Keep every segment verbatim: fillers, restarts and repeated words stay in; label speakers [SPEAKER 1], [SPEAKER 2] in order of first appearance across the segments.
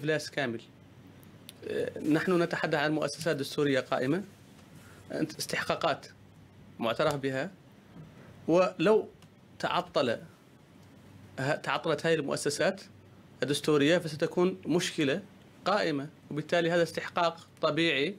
[SPEAKER 1] إفلاس كامل. نحن نتحدث عن مؤسسات دستورية قائمة، استحقاقات معترف بها، ولو تعطل تعطلت هذه المؤسسات الدستورية فستكون مشكلة قائمة، وبالتالي هذا استحقاق طبيعي،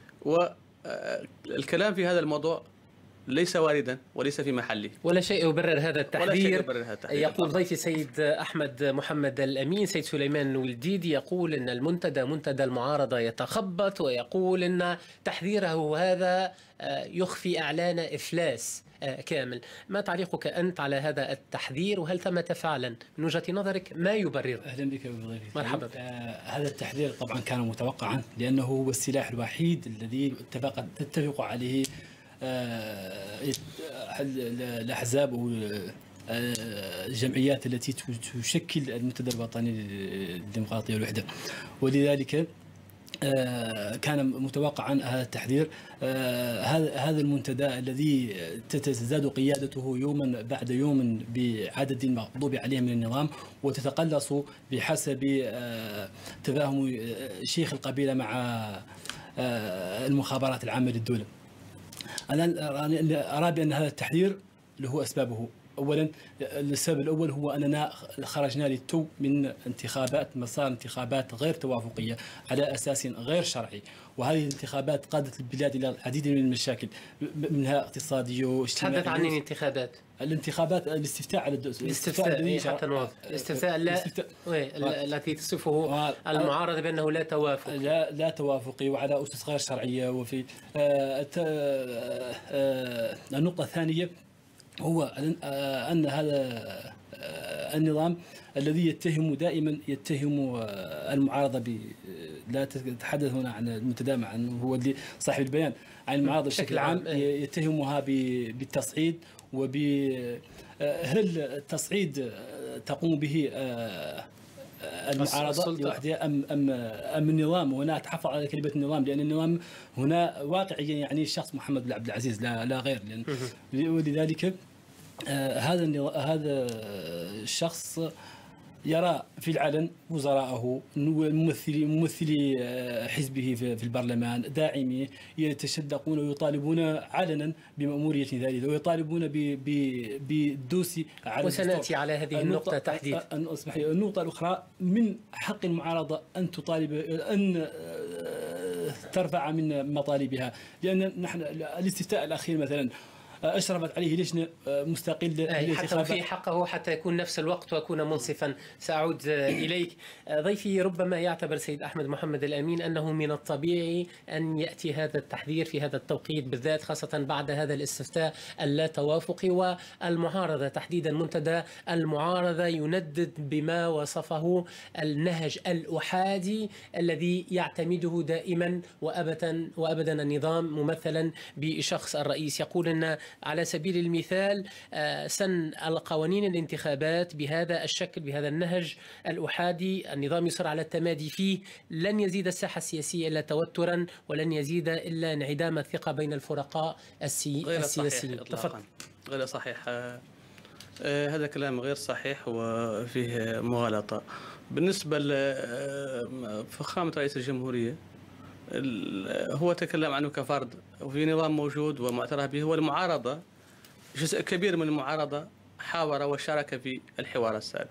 [SPEAKER 1] والكلام في هذا الموضوع ليس واردا وليس في محله.
[SPEAKER 2] ولا شيء يبرر هذا التحذير.
[SPEAKER 1] ولا شيء يبرر هذا التحذير.
[SPEAKER 2] يقول ضيفي سيد أحمد محمد الأمين. سيد سليمان الولديدي يقول أن المنتدى منتدى المعارضة يتخبط، ويقول أن تحذيره هذا يخفي إعلان إفلاس كامل. ما تعليقك أنت على هذا التحذير، وهل ثمة فعلا من وجهة نظرك ما يبرر؟
[SPEAKER 3] أهلا بك بضيفي.
[SPEAKER 2] مرحبا.
[SPEAKER 3] آه هذا التحذير طبعا كان متوقعا، لأنه هو السلاح الوحيد الذي اتفق تتفق عليه آه الأحزاب والجمعيات التي تشكل المنتدى الوطني للديمقراطية والوحدة، ولذلك آه كان متوقعا هذا التحذير. آه هذا هذا المنتدى الذي تتزداد قيادته يوما بعد يوم بعدد مغضوب عليه من النظام، وتتقلص بحسب آه تفاهم شيخ القبيلة مع آه المخابرات العامة للدولة. أنا أرى بأن هذا التحذير له أسبابه. أولا، السبب الأول هو أننا خرجنا للتو من انتخابات مسار انتخابات غير توافقية على أساس غير شرعي، وهذه الانتخابات قادت البلاد إلى العديد من المشاكل، منها اقتصادية واجتماعية.
[SPEAKER 2] تحدث عن الانتخابات
[SPEAKER 3] الانتخابات الاستفتاء على
[SPEAKER 2] الدستور، الاستفتاء حتى نوضح الاستفتاء التي تصفه المعارضة بأنه لا توافق
[SPEAKER 3] لا لا توافقي وعلى أسس غير شرعية. وفي آه آه النقطة الثانية هو أن هذا النظام الذي يتهم دائما يتهم المعارضة ب لا تتحدث هنا عن المنتدى عن هو اللي صاحب البيان عن المعارضة بشكل عام، يتهمها بالتصعيد. وب هل التصعيد تقوم به المعارضة لوحدها أم أم أم النظام؟ هنا أتحفظ على كلمة النظام، لأن النظام هنا واقعيا يعني الشخص محمد بن عبد العزيز لا لا غير. لأن ولذلك آه هذا هذا الشخص يرى في العلن وزراءه ممثلي ممثلي حزبه في البرلمان داعميه يتشدقون ويطالبون علنا بمأمورية ذلك، ويطالبون بالدوس على
[SPEAKER 2] وسنأتي على هذه النقطة تحديدا.
[SPEAKER 3] النقطة الأخرى، من حق المعارضة أن تطالب أن ترفع من مطالبها، لأن نحن الاستفتاء الأخير مثلا أشرفت عليه لجنة مستقلة
[SPEAKER 2] حتى في حقه حتى يكون نفس الوقت وأكون منصفا. سأعود إليك. ضيفي ربما يعتبر سيد أحمد محمد الأمين أنه من الطبيعي أن يأتي هذا التحذير في هذا التوقيت بالذات، خاصة بعد هذا الاستفتاء اللا توافقي، والمعارضة تحديدا منتدى المعارضة يندد بما وصفه النهج الأحادي الذي يعتمده دائما وأبدا وأبدا النظام ممثلا بشخص الرئيس. يقول أن على سبيل المثال سن القوانين الانتخابات بهذا الشكل بهذا النهج الأحادي، النظام يصر على التمادي فيه، لن يزيد الساحة السياسية إلا توترا، ولن يزيد إلا انعدام الثقة بين الفرقاء السي...
[SPEAKER 1] غير
[SPEAKER 2] السياسيين.
[SPEAKER 1] صحيح إطلاقا. غير صحيح. آه هذا كلام غير صحيح وفيه مغالطة. بالنسبة لفخامة رئيس الجمهورية، هو تكلم عنه كفرد، وفي نظام موجود ومعترف به، والمعارضة جزء كبير من المعارضة حاور وشارك في الحوار السابق.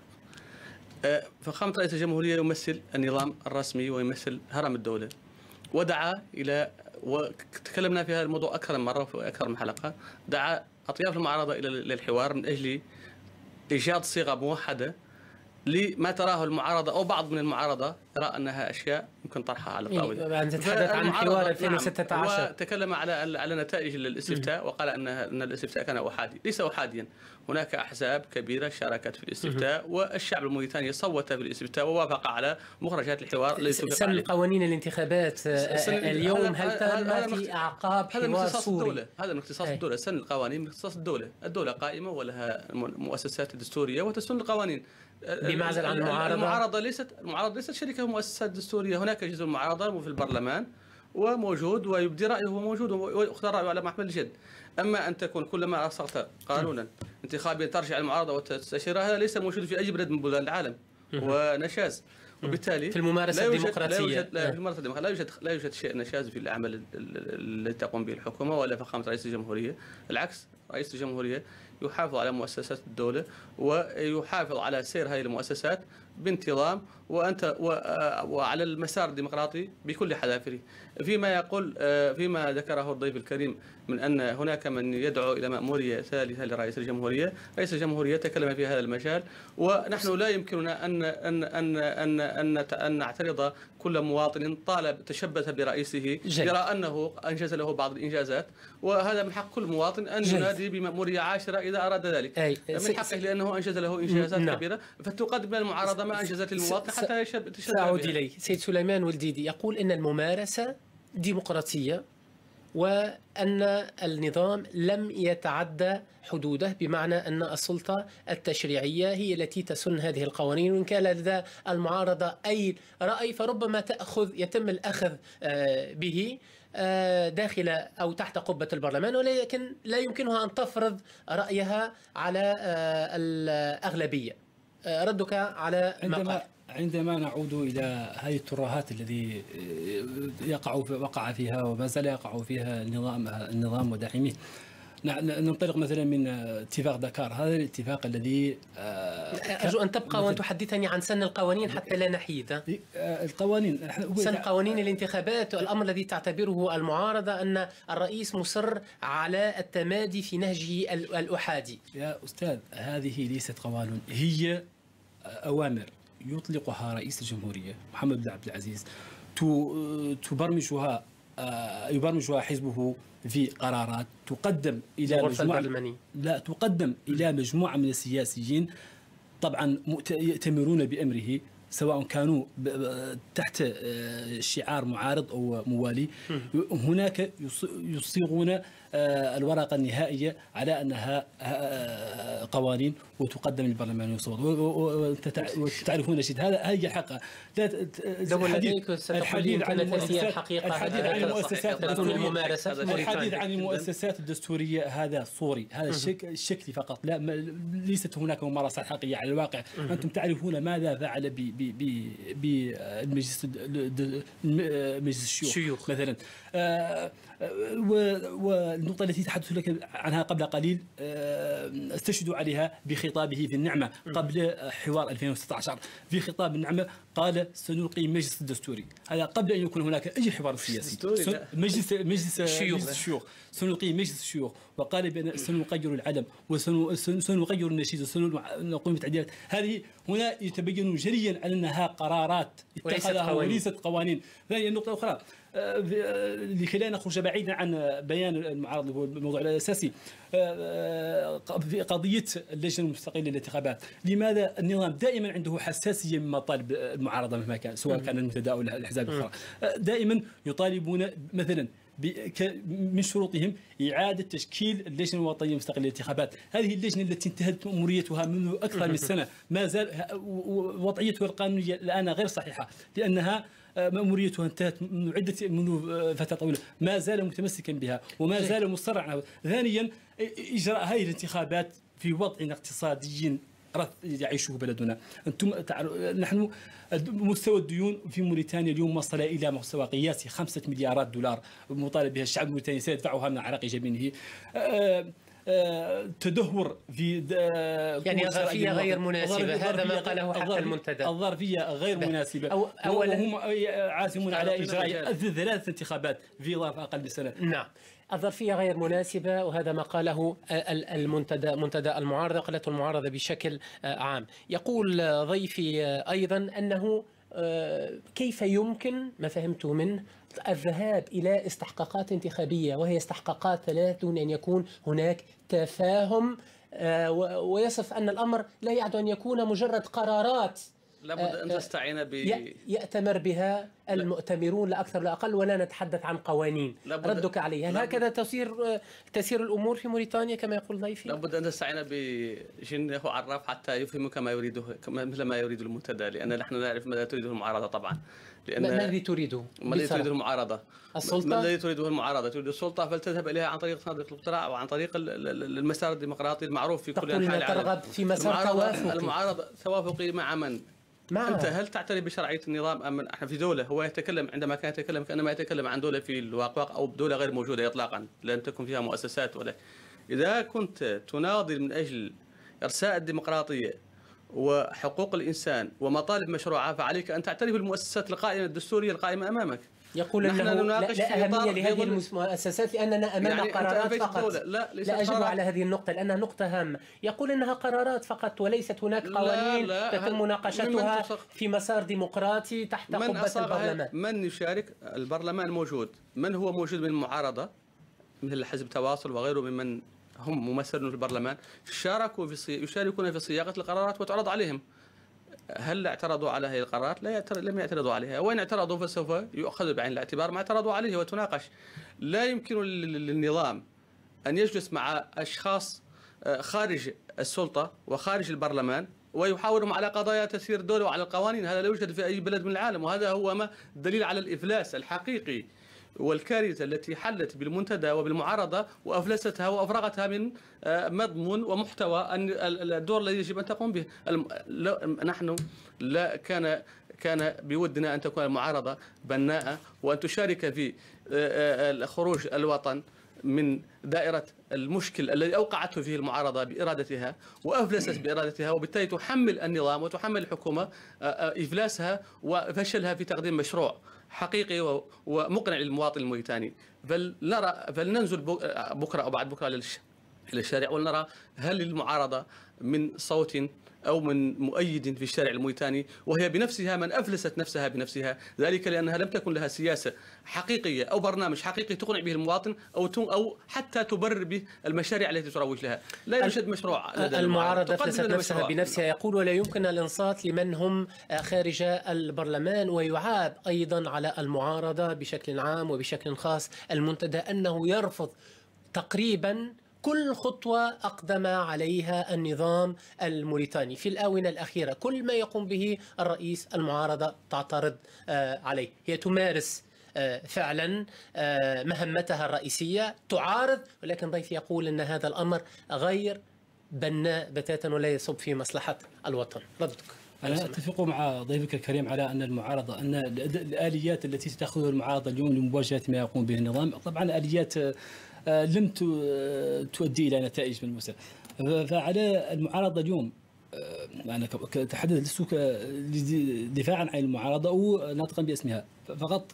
[SPEAKER 1] فخامة رئيس الجمهورية يمثل النظام الرسمي ويمثل هرم الدولة، ودعا إلى، وتكلمنا في هذا الموضوع أكثر من مرة في أكثر من حلقة، دعا أطياف المعارضة إلى الحوار من أجل إيجاد صيغة موحدة لما تراه المعارضة أو بعض من المعارضة يرى أنها أشياء يمكن طرحها على الطاولة.
[SPEAKER 2] أنت تتحدث عن حوار ألفين وستة عشر.
[SPEAKER 1] نعم. وتكلم على على نتائج الاستفتاء، وقال أن أن الاستفتاء كان أحادي. ليس أحاديا، هناك أحزاب كبيرة شاركت في الاستفتاء، والشعب الموريتاني صوت في الاستفتاء ووافق على مخرجات الحوار.
[SPEAKER 2] سن قوانين الانتخابات اليوم هل تم في أعقاب حوار سوري؟
[SPEAKER 1] هذا من اختصاص الدولة. سن القوانين من اختصاص الدولة. الدولة قائمة ولها مؤسسات دستورية وتسن القوانين
[SPEAKER 2] بمعزل عن المعارضة.
[SPEAKER 1] المعارضة ليست المعارضة ليست شركة مؤسسات دستورية. هناك جزء المعارضة في البرلمان وموجود ويبدي رأيه، هو موجود ويختار رأيه على محمل الجد. أما أن تكون كلما أصغت قانونا انتخابيا ترجع المعارضة وتستشيرها، هذا ليس موجود في أي بلد من بلدان العالم، ونشاز. وبالتالي
[SPEAKER 2] في الممارسة
[SPEAKER 1] لا يوجد
[SPEAKER 2] الديمقراطية
[SPEAKER 1] لا يوجد لا في الممارسة الديمقراطية لا يوجد لا يوجد شيء نشاز في الأعمال التي تقوم به الحكومة ولا فخامة رئيس الجمهورية. العكس، رئيس الجمهورية يحافظ على مؤسسات الدولة ويحافظ على سير هذه المؤسسات بانتظام وأنت وعلى المسار الديمقراطي بكل حذافره. فيما يقول فيما ذكره الضيف الكريم من أن هناك من يدعو إلى مأمورية ثالثة لرئيس الجمهورية، رئيس الجمهورية تكلم في هذا المجال، ونحن لا يمكننا أن أن أن أن أن, أن نعترض كل مواطن طالب تشبث برئيسه يرى أنه أنجز له بعض الإنجازات، وهذا من حق كل مواطن أن ينادي بمأمورية عاشرة إذا أراد ذلك. من حقه لأنه أنجز له إنجازات
[SPEAKER 2] نعم.
[SPEAKER 1] كبيرة، فتقدم المعارضة ما أنجزت للمواطن حتى يشبث.
[SPEAKER 2] سأعود إليه. سيد سليمان والديدي يقول إن الممارسة ديمقراطية وأن النظام لم يتعدى حدوده، بمعنى أن السلطة التشريعية هي التي تسن هذه القوانين، وإن كان لدى المعارضة أي رأي فربما تأخذ يتم الأخذ به داخل أو تحت قبة البرلمان، ولكن لا يمكنها أن تفرض رأيها على الأغلبية. ردك على ما قال.
[SPEAKER 3] عندما نعود إلى هذه الترهات الذي يقع وقع فيها وما زال يقع فيها النظام النظام وداعميه، ننطلق مثلا من اتفاق دكار. هذا الاتفاق الذي
[SPEAKER 2] أرجو أن تبقى وأن تحدثني عن سن القوانين حتى لا نحيد.
[SPEAKER 3] القوانين
[SPEAKER 2] سن قوانين الانتخابات، والأمر الذي تعتبره المعارضة أن الرئيس مصر على التمادي في نهجه الأحادي.
[SPEAKER 3] يا أستاذ، هذه ليست قوانين، هي أوامر يطلقها رئيس الجمهورية محمد بن عبد العزيز، تبرمجها يبرمجها حزبه في قرارات تقدم إلى مجموعة لا تقدم إلى مجموعة من السياسيين، طبعا يأتمرون بأمره سواء كانوا تحت شعار معارض أو موالي. هناك يصيغون الورقة النهائية على أنها قوانين وتقدم للبرلمان ويصوت، وتعرفون شيء هذا هي الحقيقة.
[SPEAKER 2] الحديث عن المؤسسات
[SPEAKER 3] الحديث عن المؤسسات الحديث عن المؤسسات الدستورية هذا صوري، هذا الشكل فقط، لا ليست هناك ممارسات حقيقية على الواقع. أنتم تعرفون ماذا فعل بمجلس مجلس الشيوخ مثلا. والنقطة التي تحدث لك عنها قبل قليل استشهدوا عليها بخطابه في النعمة قبل حوار ألفين وستة عشر. في خطاب النعمة قال سنلقي مجلس الدستوري، هذا قبل أن يكون هناك أي حوار سياسي. مجلس مجلس الشيوخ، سنلقي مجلس الشيوخ، وقال بأن سنغير العلم وسنغير النشيد وسنقوم بتعديلات. هذه هنا يتبين جليا أنها قرارات اتخذها وليست قوانين. ثانيا النقطة الأخرى لكي لا نخرج بعيدا عن بيان المعارض هو الموضوع الأساسي في قضية اللجنة المستقلة للانتخابات. لماذا النظام دائما عنده حساسية من مطالب المعارضة مهما كان، سواء كان المنتدى أو الأحزاب الأخرى؟ دائما يطالبون مثلا من شروطهم إعادة تشكيل اللجنة الوطنية المستقلة للانتخابات. هذه اللجنة التي انتهت مأموريتها منذ أكثر من سنة، ما زال وضعيتها القانونية الآن غير صحيحة، لأنها مأموريتها انتهت منذ عدة منذ فترة طويلة، ما زال متمسكا بها وما زال مصرا على. ثانيا إجراء هذه الانتخابات في وضع اقتصادي رث يعيشه بلدنا. أنتم نحن مستوى الديون في موريتانيا اليوم وصل إلى مستوى قياسي خمسة مليارات دولار مطالب بها الشعب الموريتاني، سيدفعها من عرق جبينه. تدهور في
[SPEAKER 2] يعني الظرفية غير مناسبة، هذا ما قاله حتى المنتدى.
[SPEAKER 3] الظرفية غير مناسبة، وهم عازمون على إجراء ثلاث انتخابات في ظرف أقل من سنة.
[SPEAKER 2] نعم، الظرفية غير مناسبة، وهذا ما قاله المنتدى منتدى المعارضة، قالته المعارضة بشكل عام. يقول ضيفي أيضا أنه كيف يمكن ما فهمته منه الذهاب إلى استحقاقات انتخابية، وهي استحقاقات ثلاث دون أن يكون هناك تفاهم، ويصف أن الأمر لا يعد أن يكون مجرد قرارات
[SPEAKER 1] لابد أن تستعين ب
[SPEAKER 2] يأتمر بها المؤتمرون لا أكثر لا أقل، ولا نتحدث عن قوانين. ردك عليه، هل هكذا تسير تسير الأمور في موريتانيا كما يقول ضيفي؟
[SPEAKER 1] لابد أن تستعين بجنه عراف حتى يفهمك ما يريده مثل ما يريد المنتدى، لأن نحن نعرف ماذا تريده المعارضة طبعا.
[SPEAKER 2] لأن ما الذي تريده؟
[SPEAKER 1] ما الذي تريده المعارضة؟
[SPEAKER 2] السلطة؟
[SPEAKER 1] ما الذي تريده المعارضة؟ تريد السلطة فلتذهب إليها عن طريق صناديق الاقتراع وعن طريق المسار الديمقراطي المعروف في كل أنحاء العالم.
[SPEAKER 2] ترغب في مسار توافقي.
[SPEAKER 1] المعارضة توافقي مع من؟
[SPEAKER 2] معها.
[SPEAKER 1] أنت هل تعترف بشرعية النظام أم احنا في دولة هو يتكلم عندما كان يتكلم كأنما يتكلم عن دولة في الواقع أو دولة غير موجودة إطلاقا لم تكن فيها مؤسسات ولا. إذا كنت تناضل من أجل إرساء الديمقراطية وحقوق الإنسان ومطالب مشروعة فعليك أن تعترف بالمؤسسات القائمة الدستورية القائمة أمامك.
[SPEAKER 2] يقول أنه لا, لا أهمية لهذه المؤسسات لأننا أمام يعني قرارات فقط. لا, لا أجب على هذه النقطة لأنها نقطة هامة. يقول أنها قرارات فقط وليست هناك قوانين لا لا تتم مناقشتها في مسار ديمقراطي تحت قبة البرلمان.
[SPEAKER 1] من يشارك؟ البرلمان موجود. من هو موجود من المعارضة مثل حزب تواصل وغيره ممن هم ممثلون في البرلمان شاركوا في يشاركون في صياغة القرارات وتعرض عليهم. هل اعترضوا على هذه القرارات؟ لا يعترض لم يعترضوا عليها، وإن اعترضوا فسوف يؤخذ بعين الاعتبار ما اعترضوا عليه وتناقش. لا يمكن للنظام أن يجلس مع أشخاص خارج السلطة وخارج البرلمان ويحاورهم على قضايا تسير الدولة وعلى القوانين. هذا لا يوجد في أي بلد من العالم، وهذا هو ما دليل على الإفلاس الحقيقي والكارثة التي حلت بالمنتدى وبالمعارضة وأفلستها وأفرغتها من مضمون ومحتوى الدور الذي يجب أن تقوم به. نحن لا كان كان بودنا أن تكون المعارضة بناءة وأن تشارك في خروج الوطن من دائرة المشكل الذي أوقعته فيه المعارضة بإرادتها وأفلست بإرادتها، وبالتالي تحمل النظام وتحمل الحكومة إفلاسها وفشلها في تقديم مشروع حقيقي ومقنع للمواطن الموريتاني. فلنرى فلننزل بكرة أو بعد بكرة إلى الشارع ولنرى هل المعارضة من صوت أو من مؤيد في الشارع الموريتاني وهي بنفسها من أفلست نفسها بنفسها، ذلك لأنها لم تكن لها سياسة حقيقية أو برنامج حقيقي تقنع به المواطن أو أو حتى تبرر به المشاريع التي تروج لها. لا يوجد مشروع.
[SPEAKER 2] المعارضة أفلست نفسها بنفسها يقول، ولا يمكن الإنصات لمن هم خارج البرلمان. ويعاب أيضا على المعارضة بشكل عام وبشكل خاص المنتدى أنه يرفض تقريبا كل خطوة أقدم عليها النظام الموريتاني في الآونة الأخيرة. كل ما يقوم به الرئيس المعارضة تعترض عليه. هي تمارس فعلا مهمتها الرئيسية، تعارض، ولكن ضيفي يقول أن هذا الأمر غير بناء بتاتا ولا يصب في مصلحة الوطن. ردك؟
[SPEAKER 3] أنا أتفق مع ضيفك الكريم على أن المعارضة أن الآليات التي تأخذها المعارضة اليوم لمواجهة ما يقوم به النظام طبعا آليات لم تؤدي إلى نتائج ملموسة. فعلى المعارضة اليوم، أنا أتحدث لست دفاعا عن المعارضة أو ناطقا باسمها، فقط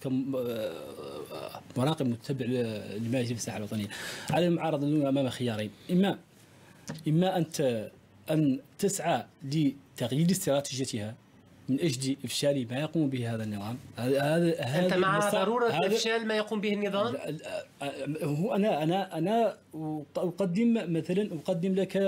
[SPEAKER 3] كمراقب متبع لما يجري في الساحة الوطنية. على المعارضة اليوم أمام خيارين، إما إما أنت أن تسعى لتغيير استراتيجيتها من أجل إفشال ما يقوم به هذا النظام.
[SPEAKER 2] هذا أنت مع ضرورة إفشال ما يقوم به النظام؟
[SPEAKER 3] هو أنا أنا أنا أقدم مثلا أقدم لك.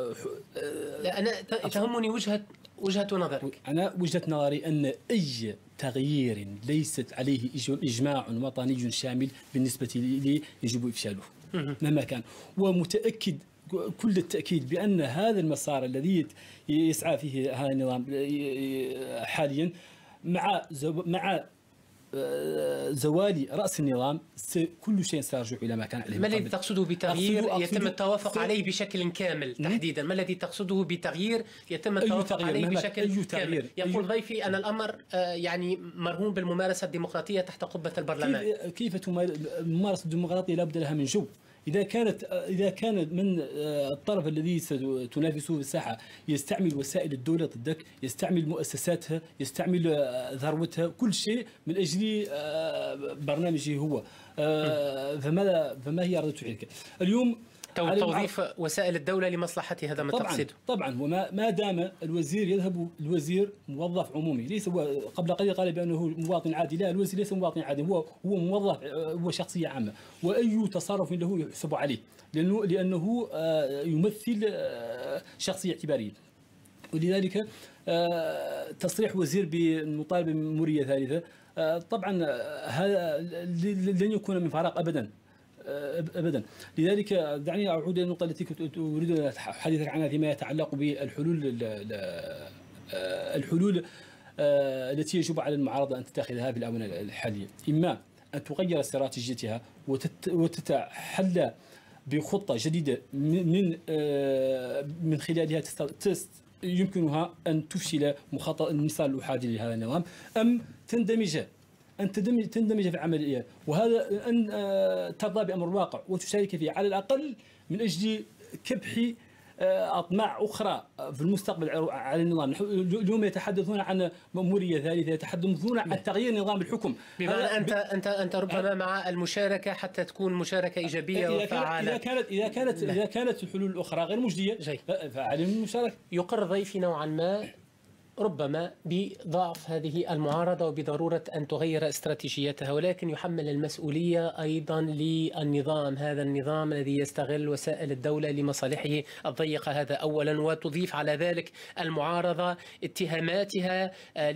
[SPEAKER 2] لا أنا تهمني وجهة وجهة نظرك.
[SPEAKER 3] أنا وجهة نظري أن أي تغيير ليست عليه إجماع وطني شامل بالنسبة لي يجب إفشاله مهما كان، ومتأكد كل التأكيد بأن هذا المسار الذي يسعى فيه هذا النظام حاليا مع مع زوال رأس النظام كل شيء سيرجع إلى ما كان عليه.
[SPEAKER 2] ما الذي تقصده بتغيير أقصد يتم التوافق عليه بشكل كامل تحديدا؟ ما الذي تقصده بتغيير يتم التوافق عليه بشكل كامل؟ يقول ضيفي أن الأمر يعني مرهون بالممارسة الديمقراطية تحت قبة البرلمان.
[SPEAKER 3] كيف تمارس الديمقراطية؟ لا بد لها من جو. إذا كانت إذا كان من الطرف الذي ستنافسه في الساحة يستعمل وسائل الدولة ضدك، يستعمل مؤسساتها، يستعمل ثروتها، كل شيء من أجل برنامجه هو، فما فما هي ردة فعلك اليوم؟
[SPEAKER 2] توظيف وسائل الدولة لمصلحة هذا ما تقصده.
[SPEAKER 3] طبعا وما ما دام الوزير يذهب، الوزير موظف عمومي، ليس هو قبل قليل قال بأنه مواطن عادي. لا، الوزير ليس مواطن عادي، هو هو موظف، هو شخصية عامة، وأي تصرف له يحسب عليه لأنه لأنه يمثل شخصية اعتبارية. ولذلك تصريح وزير بالمطالبة بمورية ثالثة طبعا هذا لن يكون من فراغ أبدا ابدا. لذلك دعني اعود الى النقطه التي كنت اريد حديثك عنها فيما يتعلق بالحلول الحلول التي يجب على المعارضه ان تتخذها في الاونه الحاليه. اما ان تغير استراتيجيتها وتتحلى بخطه جديده من من خلالها يمكنها أن تفشل مخطط الانتصار الأحادي لهذا النظام، أم تندمج أن تندمج في العملية، وهذا أن ترضى بأمر الواقع وتشارك فيه على الأقل من أجل كبح أطماع أخرى في المستقبل على النظام. اليوم يتحدثون عن مأمورية ثالثة، يتحدثون عن تغيير نظام الحكم.
[SPEAKER 2] بمعنى أنت أنت أنت ربما مع المشاركة حتى تكون مشاركة إيجابية وفعالة.
[SPEAKER 3] إذا كانت إذا كانت إذا كانت الحلول الأخرى غير مجدية فعليهم المشاركة.
[SPEAKER 2] يقر ضيفي نوعا ما ربما بضعف هذه المعارضة وبضرورة أن تغير استراتيجيتها، ولكن يحمل المسؤولية أيضا للنظام، هذا النظام الذي يستغل وسائل الدولة لمصالحه الضيقة، هذا أولا. وتضيف على ذلك المعارضة اتهاماتها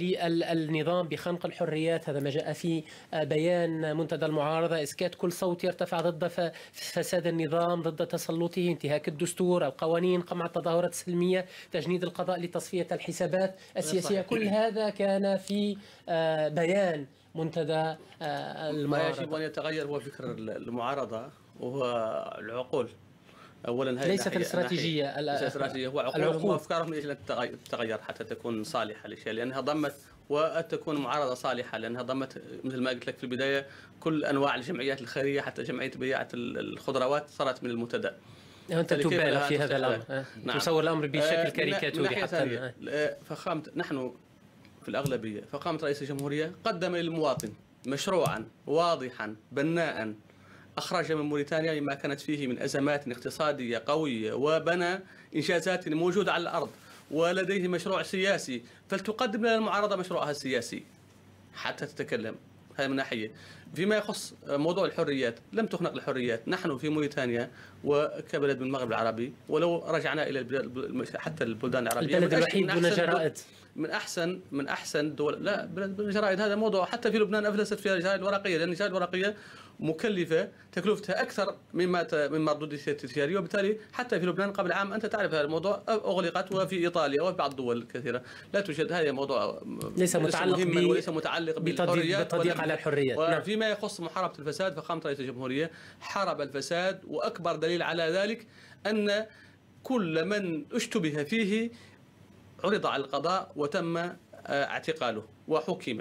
[SPEAKER 2] للنظام بخنق الحريات، هذا ما جاء في بيان منتدى المعارضة، إسكات كل صوت يرتفع ضد فساد النظام، ضد تسلطه، انتهاك الدستور، القوانين، قمع التظاهرات السلمية، تجنيد القضاء لتصفية الحسابات السياسية. كل هذا كان في بيان منتدى المعارضة.
[SPEAKER 1] ما يجب أن يتغير هو فكر المعارضة وهو العقول. أولا هذه
[SPEAKER 2] ليست الاستراتيجية،
[SPEAKER 1] ليست الاستراتيجية، هو عقولهم وأفكارهم يجب أن تتغير حتى تكون صالحة للشيء، لأنها ضمت وتكون معارضة صالحة، لأنها ضمت مثل ما قلت لك في البداية كل أنواع الجمعيات الخيرية، حتى جمعية بياعة الخضروات صارت من المنتدى.
[SPEAKER 2] أنت تبالغ في هذا الأمر، نعم. تصور الأمر بشكل كاريكاتوري حتى.
[SPEAKER 1] فخامة نحن في الأغلبية، فخامة رئيس الجمهورية قدم للمواطن مشروعا واضحا بناء أخرج من موريتانيا ما كانت فيه من أزمات اقتصادية قوية، وبنى إنجازات موجودة على الأرض، ولديه مشروع سياسي، فلتقدم لنا المعارضة مشروعها السياسي حتى تتكلم. هذه من ناحية. فيما يخص موضوع الحريات، لم تخنق الحريات. نحن في موريتانيا وكبلد من المغرب العربي، ولو رجعنا إلى البلاد حتى البلدان العربية،
[SPEAKER 2] البلد الوحيد دون جرائد،
[SPEAKER 1] من أحسن من أحسن دول. لا جرائد هذا موضوع، حتى في لبنان أفلست فيها الجرائد الورقية، لأن الجرائد الورقية مكلفة، تكلفتها أكثر مما من مردوديتها التجارية، وبالتالي حتى في لبنان قبل عام أنت تعرف هذا الموضوع أغلقت، وفي إيطاليا وفي بعض الدول الكثيرة لا توجد. هذا موضوع
[SPEAKER 2] ليس متعلق ب...
[SPEAKER 1] وليس متعلق بالحريات،
[SPEAKER 2] بالتضييق على الحريات.
[SPEAKER 1] وفيما يخص محاربة الفساد، فخامة رئيس الجمهورية حارب الفساد، وأكبر دليل على ذلك أن كل من اشتبه فيه عرض على القضاء وتم اعتقاله وحكم،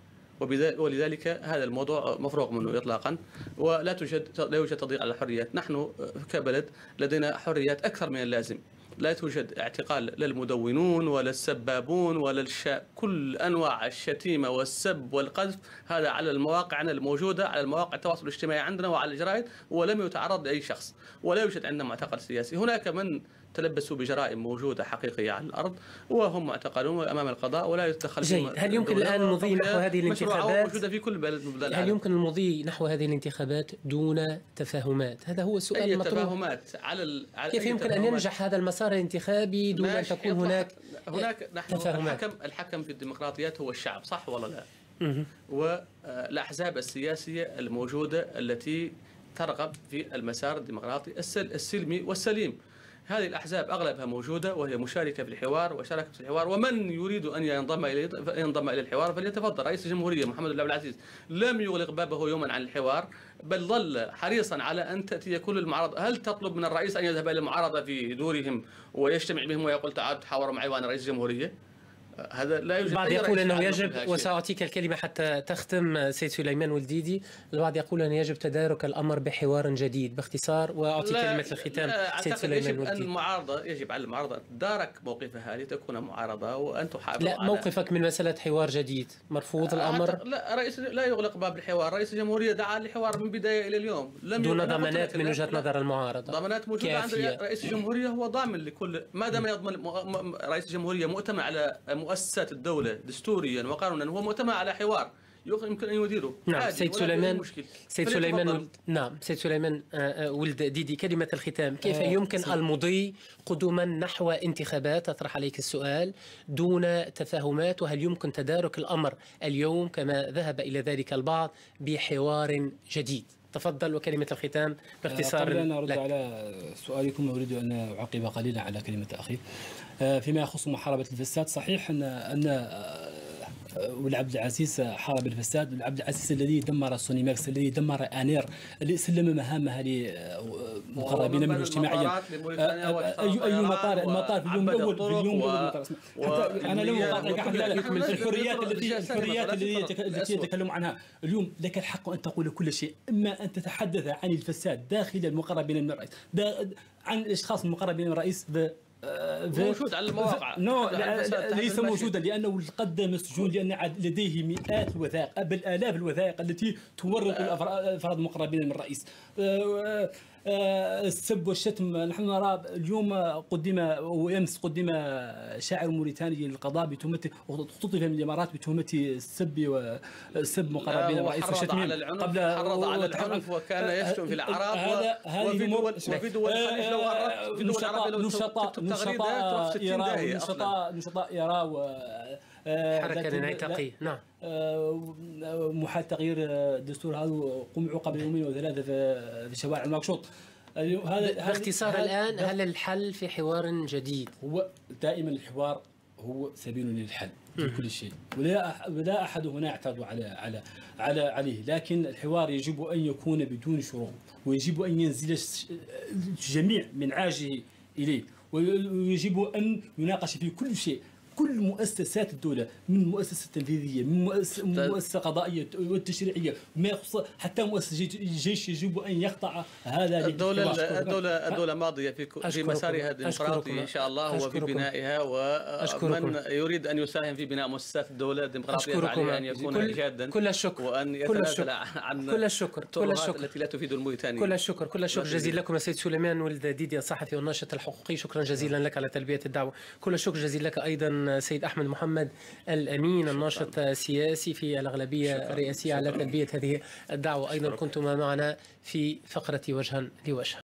[SPEAKER 1] ولذلك هذا الموضوع مفروغ منه إطلاقا، ولا توجد لا يوجد تضييق على الحريات. نحن كبلد لدينا حريات أكثر من اللازم، لا توجد اعتقال للمدونون ولا السبابون ولا الشاء، كل أنواع الشتيمة والسب والقذف هذا على المواقعنا الموجودة، على المواقع التواصل الاجتماعي عندنا وعلى الجرائد، ولم يتعرض لأي شخص، ولا يوجد عندنا معتقل سياسي. هناك من تلبسوا بجرائم موجودة حقيقية على الأرض وهم معتقلون أمام القضاء ولا يتدخل
[SPEAKER 2] فيهم. هل يمكن الآن المضي نحو هذه الانتخابات؟
[SPEAKER 1] موجودة في كل بلد من بلاد
[SPEAKER 2] العالم. هل يمكن المضي نحو هذه الانتخابات دون تفاهمات؟ هذا هو السؤال
[SPEAKER 1] أي
[SPEAKER 2] المطروح.
[SPEAKER 1] تفاهمات على, ال... على
[SPEAKER 2] كيف يمكن أن ينجح هذا المسار الانتخابي دون أن تكون هناك
[SPEAKER 1] هناك نحن
[SPEAKER 2] تفاهمات؟
[SPEAKER 1] الحكم الحكم في الديمقراطيات هو الشعب، صح ولا لا؟ والأحزاب السياسية الموجودة التي ترغب في المسار الديمقراطي السلمي والسليم، هذه الأحزاب أغلبها موجودة وهي مشاركة في الحوار وشاركت في الحوار، ومن يريد أن ينضم إلى ينضم إلى الحوار فليتفضل. رئيس الجمهورية محمد بن عبد العزيز لم يغلق بابه يوما عن الحوار، بل ظل حريصا على أن تأتي كل المعارضة. هل تطلب من الرئيس أن يذهب إلى المعارضة في دورهم ويجتمع بهم ويقول تعالوا تحاوروا معي وأنا رئيس الجمهورية؟ هذا لا يوجد.
[SPEAKER 2] البعض يقول أنه يجب، وسأعطيك الكلمة حتى تختم سيد سليمان ولديدي، البعض يقول أنه يجب تدارك الأمر بحوار جديد. باختصار وأعطي كلمة الختام سيد سليمان
[SPEAKER 1] يجب
[SPEAKER 2] ولديدي.
[SPEAKER 1] أن المعارضة يجب على المعارضة تدارك موقفها لتكون معارضة وأن تحافظ.
[SPEAKER 2] لا، موقفك من مسألة حوار جديد مرفوض الأمر؟
[SPEAKER 1] لا، رئيس لا يغلق باب الحوار. رئيس الجمهورية دعا للحوار من بداية إلى اليوم،
[SPEAKER 2] لم دون ضمانات من وجهة نظر المعارضة.
[SPEAKER 1] ضمانات موجودة عند رئيس الجمهورية، هو ضامن لكل ما دام يضمن. رئيس الجمهورية مؤتمن على مؤسسات الدولة دستوريا وقانونا، هو مؤتمن على حوار يمكن ان يديره.
[SPEAKER 2] نعم سيد سليمان سيد سليمان نعم سيد سليمان ولد ديدي، كلمة الختام. كيف آه يمكن سيد. المضي قدما نحو انتخابات، أطرح عليك السؤال، دون تفاهمات؟ وهل يمكن تدارك الأمر اليوم كما ذهب إلى ذلك البعض بحوار جديد؟ تفضل وكلمة الختام باختصار.
[SPEAKER 3] قبل أن أرد على سؤالكم أريد أن أعقب قليلا على كلمة أخي فيما يخص محاربة الفساد. صحيح أن أن والعبد العزيز حارب الفساد، والعبد العزيز الذي دمر سونيماكس، الذي دمر انير، اللي سلم مهامها لمقربين منه اجتماعيا. اي اي مطار المطار في اليوم الاول في اليوم الاول حتى انا لم اقاطعك احد، الحريات التي الحريات التي يتكلم عنها اليوم لك الحق ان تقول كل شيء، اما ان تتحدث عن الفساد داخل المقربين من الرئيس، عن الاشخاص المقربين من الرئيس
[SPEAKER 1] موجود على المواقع.
[SPEAKER 3] نو ليس موجودا، لانه قدم السجون لان لديه مئات الوثائق بل الاف الوثائق التي تورط الافراد المقربين من الرئيس. السب والشتم نحن نرى اليوم قدم وامس قدم شاعر موريتاني للقضاء بتهمه، اختطف من الامارات بتهمه السب وسب مقربين الرئيس وشتمهم
[SPEAKER 1] قبل حرض على العنف وكان يشتم في الاعراب. وفي دول وفي دول الخليج لو غربت في دول العربيه لو
[SPEAKER 3] نشطاء نشطاء نشطاء ايرا و
[SPEAKER 2] حركه انعتاقيه. نعم.
[SPEAKER 3] محال تغيير الدستور هذا قمعوا قبل يومين وثلاثه في شوارع نواكشوط.
[SPEAKER 2] هذا باختصار الان هل الحل في حوار جديد؟
[SPEAKER 3] هو دائما الحوار هو سبيل للحل في كل شيء، ولا ولا احد هنا يعترض على على على عليه، لكن الحوار يجب ان يكون بدون شروط، ويجب ان ينزل الجميع من عاجه اليه، ويجب ان يناقش في كل شيء. كل مؤسسات الدولة، من المؤسسة التنفيذية، من المؤسسة القضائية والتشريعية، ما يخص حتى مؤسسة الجيش، يجب أن يخضع هذا.
[SPEAKER 1] الدولة الدولة الدولة ماضية في في مسارها الديمقراطي إن شاء الله وفي بنائها، ومن يريد أن يساهم في بناء مؤسسات الدولة الديمقراطية عليه أن يكون جادا.
[SPEAKER 2] كل الشكر
[SPEAKER 1] وأن يتنازل عن
[SPEAKER 2] كل الشكر كل الشكر
[SPEAKER 1] التي لا تفيد الموريتاني.
[SPEAKER 2] كل الشكر كل الشكر جزيلا لكم السيد سليمان ولد ديدي الصحفي والناشط الحقوقي، شكرا جزيلا لك على تلبية الدعوة. كل الشكر جزيلا لك أيضا سيد أحمد محمد الأمين الناشط السياسي في الأغلبية الرئاسية على تلبية هذه الدعوة. أيضا كنتم معنا في فقرة وجها لوجه.